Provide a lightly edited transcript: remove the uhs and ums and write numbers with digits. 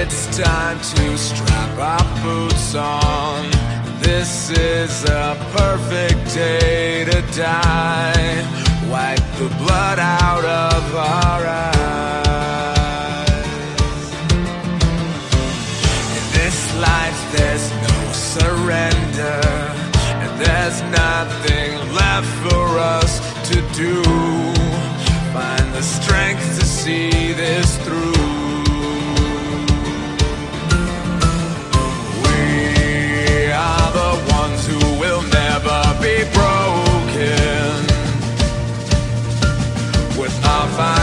It's time to strap our boots on. This is a perfect day to die. Wipe the blood out of our eyes. In this life there's no surrender, and there's nothing left for us to do. Find the strength to see this through. Who will never be broken with our fire.